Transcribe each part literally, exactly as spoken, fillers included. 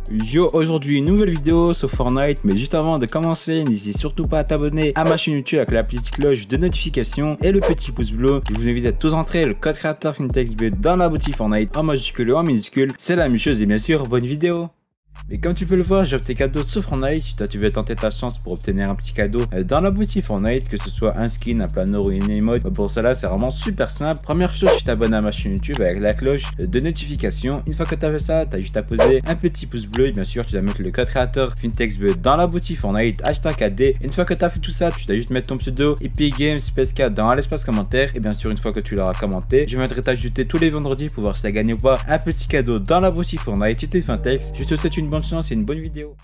Yo, aujourd'hui une nouvelle vidéo sur Fortnite, mais juste avant de commencer, n'hésitez surtout pas à t'abonner à ma chaîne YouTube avec la petite cloche de notification et le petit pouce bleu. Je vous invite à tous entrer le code créateur FinTechsBud dans la boutique Fortnite en majuscule ou en minuscule, c'est la même chose et bien sûr, bonne vidéo. Mais comme tu peux le voir, j'offre tes cadeaux sur Fortnite. Si toi tu veux tenter ta chance pour obtenir un petit cadeau dans la boutique Fortnite, que ce soit un skin, un planeur ou une emote, pour cela c'est vraiment super simple. Première chose, tu t'abonnes à ma chaîne YouTube avec la cloche de notification. Une fois que tu as fait ça, tu as juste à poser un petit pouce bleu et bien sûr tu dois mettre le code créateur FinTechsBud dans la boutique Fortnite, hashtag A D. Une fois que tu as fait tout ça, tu dois juste mettre ton pseudo Epic Games P S K dans l'espace commentaire et bien sûr une fois que tu l'auras commenté, je viendrai t'ajouter tous les vendredis pour voir si tu as gagné ou pas un petit cadeau dans la boutique Fortnite. C'était Fintex, je te souhaite une bonne chance et une bonne vidéo.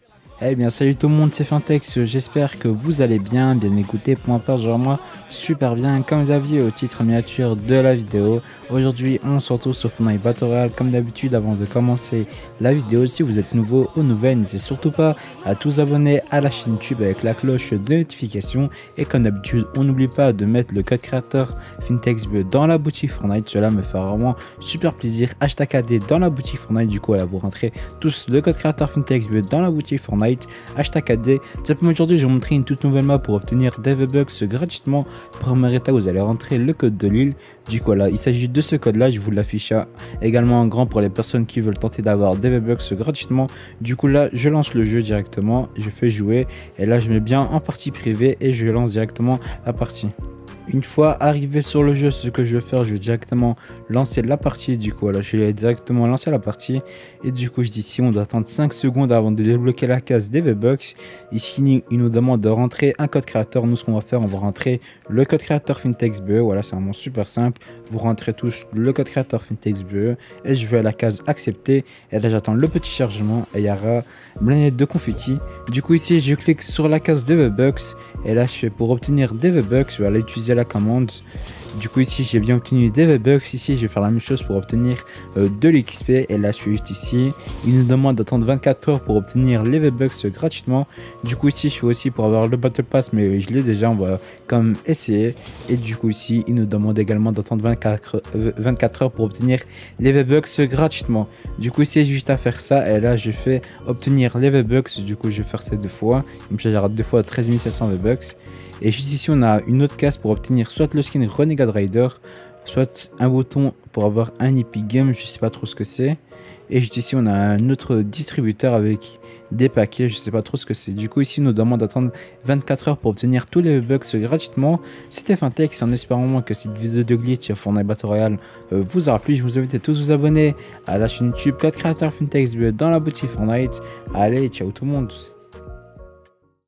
Eh bien salut tout le monde, c'est Fintex, j'espère que vous allez bien, bien écouter, pour ma part genre moi super bien, comme vous aviez au titre miniature de la vidéo. Aujourd'hui on se retrouve sur Fortnite Battle Royale comme d'habitude. Avant de commencer la vidéo, si vous êtes nouveau ou nouvelle, n'hésitez surtout pas à tous abonner à la chaîne YouTube avec la cloche de notification. Et comme d'habitude, on n'oublie pas de mettre le code créateur FinTechsBud dans la boutique Fortnite, cela me fera vraiment super plaisir. Hashtag A D dans la boutique Fortnite, du coup là vous rentrez tous le code créateur FinTechsBud dans la boutique Fortnite, hashtag A D. Simplement aujourd'hui je vais vous montrer une toute nouvelle map pour obtenir des V-Bucks gratuitement. Première étape, vous allez rentrer le code de l'île. Du coup là il s'agit de ce code là, je vous l'affiche également en grand pour les personnes qui veulent tenter d'avoir des V-Bucks gratuitement. Du coup là je lance le jeu directement, je fais jouer et là je mets bien en partie privée et je lance directement la partie. Une fois arrivé sur le jeu, ce que je vais faire, je vais directement lancer la partie. Du coup, là, je vais directement lancer la partie. Et du coup, je dis ici, on doit attendre cinq secondes avant de débloquer la case des V-Bucks. Ici, il nous demande de rentrer un code créateur. Nous, ce qu'on va faire, on va rentrer le code créateur FinTechsBud. Voilà, c'est vraiment super simple. Vous rentrez tous le code créateur FinTechsBud. Et je vais à la case accepter. Et là, j'attends le petit chargement. Et il y aura blindette de confetti. Du coup, ici, je clique sur la case des V-Bucks. Et là, je fais pour obtenir des V-Bucks, je vais aller utiliser la commande. Du coup ici j'ai bien obtenu des V-Bucks. Ici je vais faire la même chose pour obtenir euh, de l'X P. Et là je suis juste ici. Il nous demande d'attendre vingt-quatre heures pour obtenir les V-Bucks gratuitement. Du coup ici je fais aussi pour avoir le Battle Pass, mais je l'ai déjà, on va comme essayer. Et du coup ici il nous demande également d'attendre vingt-quatre heures pour obtenir les V-Bucks gratuitement. Du coup ici j'ai juste à faire ça. Et là je fais obtenir les V-Bucks. Du coup je vais faire ça deux fois. Il me chargera deux fois treize mille cinq cents V-Bucks. Et juste ici, on a une autre case pour obtenir soit le skin Renegade Rider, soit un bouton pour avoir un Epic Game, je sais pas trop ce que c'est. Et juste ici, on a un autre distributeur avec des paquets, je sais pas trop ce que c'est. Du coup, ici, on nous demande d'attendre vingt-quatre heures pour obtenir tous les V-Bucks gratuitement. C'était Fintex, en espérant que cette vidéo de glitch à Fortnite Battle Royale euh, vous aura plu. Je vous invite à tous vous abonner à la chaîne YouTube code créateur FinTechsBud dans la boutique Fortnite. Allez, ciao tout le monde.